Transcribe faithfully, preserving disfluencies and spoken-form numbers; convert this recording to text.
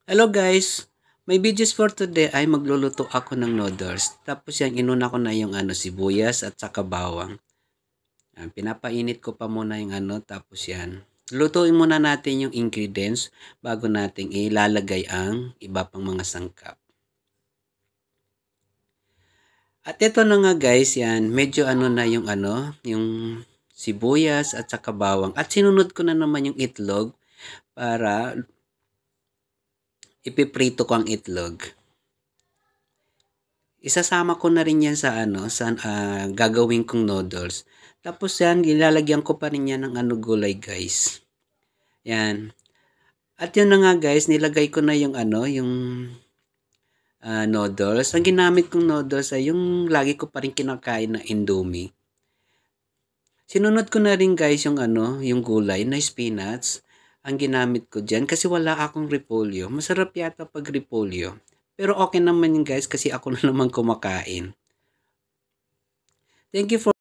Hello guys! My videos for today ay magluluto ako ng noodles. Tapos yan, inuna ko na yung ano, sibuyas at saka bawang. Yan, pinapainit ko pa muna yung ano, tapos yan. Lutuin muna natin yung ingredients bago natin ilalagay ang iba pang mga sangkap. At ito na nga guys, yan, medyo ano na yung ano, yung sibuyas at saka bawang. At sinunod ko na naman yung itlog para ipiprito ko ang itlog. Isasama ko na rin yan sa ano, sa uh, gagawin kong noodles. Tapos yan, ilalagyan ko pa rin yan ng ano gulay guys. Yan. At yun na nga guys, nilagay ko na yung ano, yung uh, noodles. Ang ginamit kong noodles ay yung lagi ko pa rin kinakain na Indomie. Sinunod ko na rin guys yung ano, yung gulay na spinach. Ang ginamit ko dyan kasi wala akong repolyo. Masarap yata pag repolyo. Pero okay naman yun guys kasi ako na naman kumakain. Thank you for